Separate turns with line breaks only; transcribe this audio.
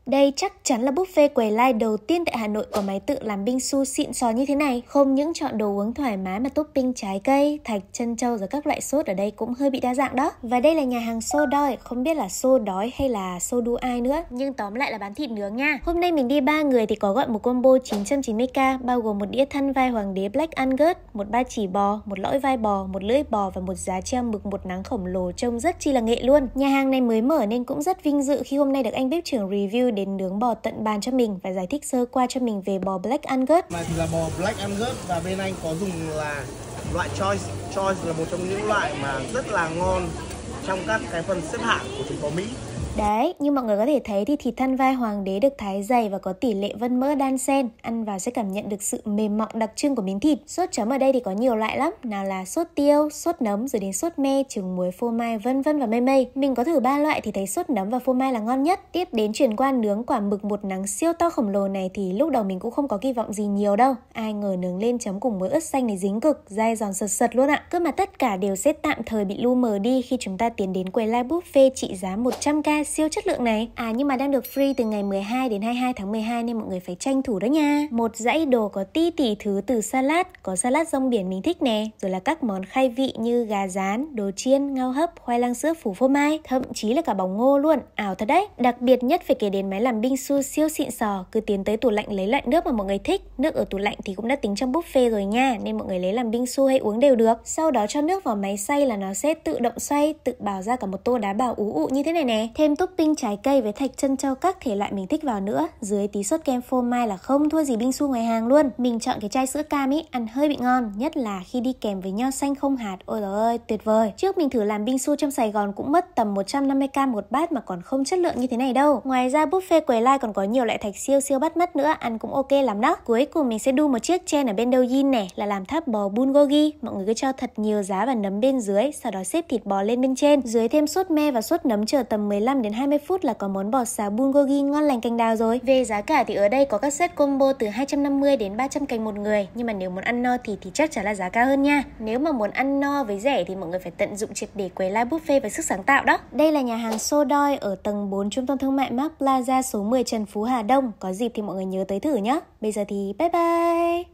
Đây chắc chắn là buffet quầy lai đầu tiên tại Hà Nội có máy tự làm bingsu xịn sò như thế này. Không những chọn đồ uống thoải mái mà topping trái cây, thạch, trân châu rồi các loại sốt ở đây cũng hơi bị đa dạng đó. Và đây là nhà hàng xô đói, không biết là xô đói hay là xô đu ai nữa, nhưng tóm lại là bán thịt nướng nha. Hôm nay mình đi 3 người thì có gọi một combo 990k bao gồm một đĩa thân vai hoàng đế Black Angus, một ba chỉ bò, một lõi vai bò, một lưỡi bò và một giá treo mực một nắng khổng lồ trông rất chi là nghệ luôn. Nhà hàng này mới mở nên cũng rất vinh dự khi hôm nay được anh bếp trưởng review đến nướng bò tận bàn cho mình và giải thích sơ qua cho mình về bò Black Angus.
Này thì là bò Black Angus và bên anh có dùng là loại Choice. Choice là một trong những loại mà rất là ngon trong các cái phần xếp hạng của thịt bò Mỹ.
Đấy, như mọi người có thể thấy thì thịt thân vai hoàng đế được thái dày và có tỷ lệ vân mỡ đan xen. Ăn vào sẽ cảm nhận được sự mềm mọng đặc trưng của miếng thịt. Sốt chấm ở đây thì có nhiều loại lắm. Nào là sốt tiêu, sốt nấm rồi đến sốt me, trứng muối, phô mai vân vân và mây mây. Mình có thử 3 loại thì thấy sốt nấm và phô mai là ngon nhất. Tiếp đến chuyển qua nướng quả mực một nắng siêu to khổng lồ này thì lúc đầu mình cũng không có kỳ vọng gì nhiều đâu. Ai ngờ nướng lên chấm cùng với ớt xanh này dính cực, dai giòn sật sật luôn ạ. Cơ mà tất cả đều sẽ tạm thời bị lu mờ đi khi chúng ta tiến đến quầy live buffet trị giá 100k siêu chất lượng này. Nhưng mà đang được free từ ngày 12 đến 22 tháng 12 nên mọi người phải tranh thủ đó nha. Một dãy đồ có ti tỉ thứ từ salad, có salad rong biển mình thích nè, rồi là các món khai vị như gà rán, đồ chiên, ngao hấp, khoai lang sữa phủ phô mai, thậm chí là cả bóng ngô luôn. Ảo thật đấy. Đặc biệt nhất phải kể đến máy làm bingsu siêu xịn sò, cứ tiến tới tủ lạnh lấy loại nước mà mọi người thích. Nước ở tủ lạnh thì cũng đã tính trong buffet rồi nha, nên mọi người lấy làm bingsu hay uống đều được. Sau đó cho nước vào máy xay là nó sẽ tự động xoay, tự bào ra cả một tô đá bào ú ụ như thế này nè. Thêm topping trái cây với thạch trân châu các thể loại mình thích vào nữa, dưới tí sốt kem phô mai là không thua gì bingsu ngoài hàng luôn. Mình chọn cái chai sữa cam ý, ăn hơi bị ngon, nhất là khi đi kèm với nho xanh không hạt. Ôi trời ơi, tuyệt vời. Trước mình thử làm bingsu trong Sài Gòn cũng mất tầm 150k một bát mà còn không chất lượng như thế này đâu. Ngoài ra buffet quầy lai còn có nhiều loại thạch siêu siêu bắt mắt nữa, ăn cũng ok lắm đó. Cuối cùng mình sẽ đu một chiếc chen ở bên đầu yin này là làm tháp bò bulgogi. Mọi người cứ cho thật nhiều giá và nấm bên dưới, sau đó xếp thịt bò lên bên trên, dưới thêm sốt me và sốt nấm, chờ tầm 15 đến 20 phút là có món bò xào bulgogi ngon lành cành đào rồi. Về giá cả thì ở đây có các set combo từ 250 đến 300 cành một người, nhưng mà nếu muốn ăn no thì chắc chắn là giá cao hơn nha. Nếu mà muốn ăn no với rẻ thì mọi người phải tận dụng triệt để quầy live buffet với sức sáng tạo đó. Đây là nhà hàng xô đói ở tầng 4 trung tâm thương mại Mark Plaza số 10 Trần Phú Hà Đông. Có dịp thì mọi người nhớ tới thử nhé. Bây giờ thì bye bye.